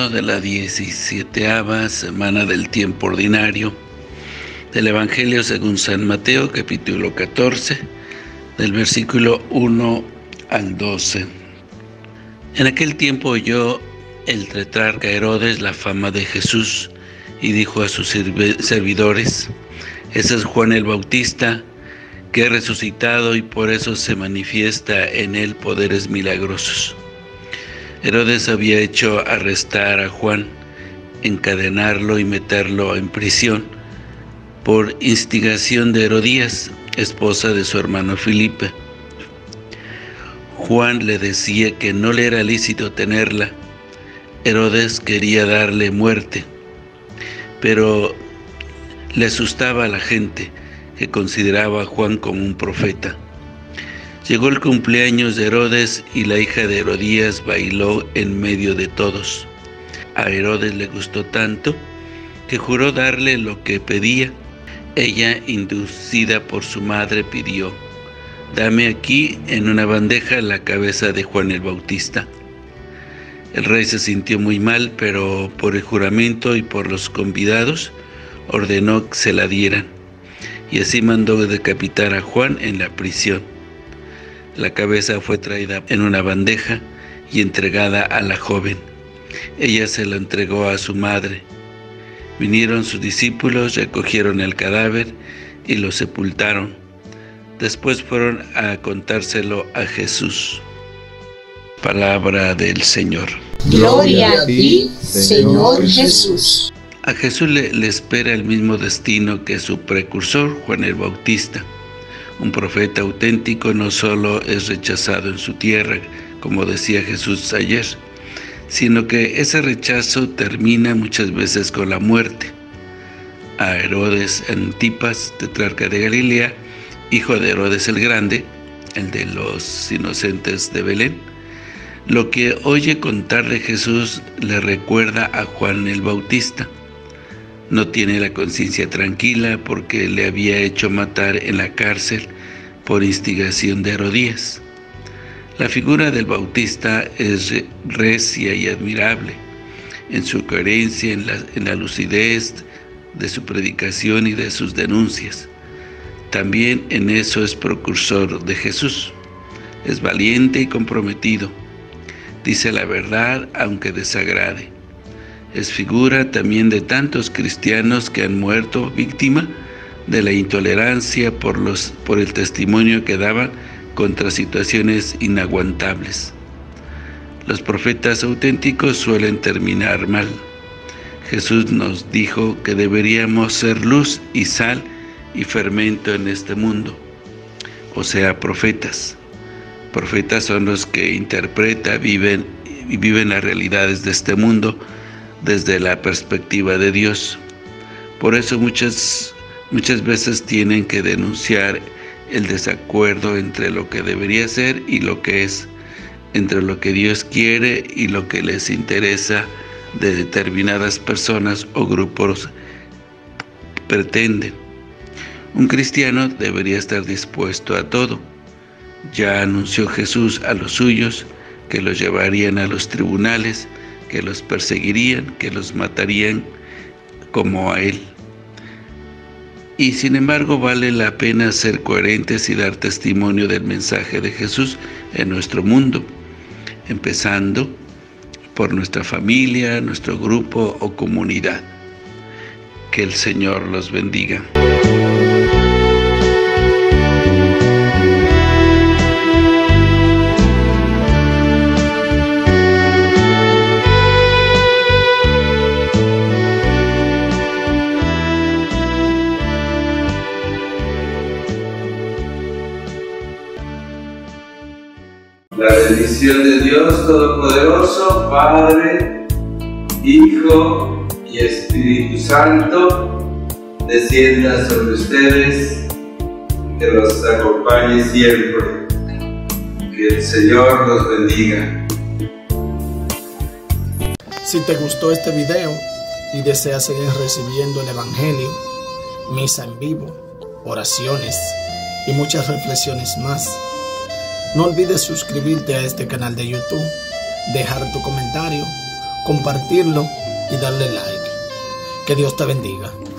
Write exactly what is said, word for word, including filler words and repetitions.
lectura de la diecisiete semana del tiempo ordinario del Evangelio según San Mateo, capítulo catorce, del versículo uno al doce. En aquel tiempo oyó el tetrarca Herodes la fama de Jesús y dijo a sus servidores: ese es Juan el Bautista, que ha resucitado y por eso se manifiesta en él poderes milagrosos. Herodes había hecho arrestar a Juan, encadenarlo y meterlo en prisión por instigación de Herodías, esposa de su hermano Filipe. Juan le decía que no le era lícito tenerla. Herodes quería darle muerte, pero le asustaba a la gente que consideraba a Juan como un profeta. Llegó el cumpleaños de Herodes y la hija de Herodías bailó en medio de todos. A Herodes le gustó tanto que juró darle lo que pedía. Ella, inducida por su madre, pidió: dame aquí en una bandeja la cabeza de Juan el Bautista. El rey se sintió muy mal, pero por el juramento y por los convidados ordenó que se la dieran, y así mandó decapitar a Juan en la prisión. La cabeza fue traída en una bandeja y entregada a la joven. Ella se la entregó a su madre. Vinieron sus discípulos, recogieron el cadáver y lo sepultaron. Después fueron a contárselo a Jesús. Palabra del Señor. Gloria a ti, Señor Jesús. A Jesús le, le espera el mismo destino que su precursor, Juan el Bautista. Un profeta auténtico no solo es rechazado en su tierra, como decía Jesús ayer, sino que ese rechazo termina muchas veces con la muerte. A Herodes Antipas, tetrarca de Galilea, hijo de Herodes el Grande, el de los inocentes de Belén, lo que oye contar de Jesús le recuerda a Juan el Bautista. No tiene la conciencia tranquila porque le había hecho matar en la cárcel por instigación de Herodías. La figura del Bautista es recia y admirable en su coherencia, en la, en la lucidez de su predicación y de sus denuncias. También en eso es precursor de Jesús. Es valiente y comprometido. Dice la verdad aunque desagrade. Es figura también de tantos cristianos que han muerto víctima de la intolerancia por, los, por el testimonio que daban contra situaciones inaguantables. Los profetas auténticos suelen terminar mal. Jesús nos dijo que deberíamos ser luz y sal y fermento en este mundo, o sea, profetas. Profetas son los que interpretan, viven y viven las realidades de este mundo desde la perspectiva de Dios. Por eso muchas, muchas veces tienen que denunciar el desacuerdo entre lo que debería ser y lo que es, entre lo que Dios quiere y lo que les interesa de determinadas personas o grupos pretenden. Un cristiano debería estar dispuesto a todo. Ya anunció Jesús a los suyos que los llevarían a los tribunales, que los perseguirían, que los matarían como a él. Y sin embargo vale la pena ser coherentes y dar testimonio del mensaje de Jesús en nuestro mundo, empezando por nuestra familia, nuestro grupo o comunidad. Que el Señor los bendiga. La bendición de Dios Todopoderoso, Padre, Hijo y Espíritu Santo, descienda sobre ustedes, que los acompañe siempre. Que el Señor los bendiga. Si te gustó este video y deseas seguir recibiendo el Evangelio, misa en vivo, oraciones y muchas reflexiones más, no olvides suscribirte a este canal de YouTube, dejar tu comentario compartirlo y darle like. Que Dios te bendiga.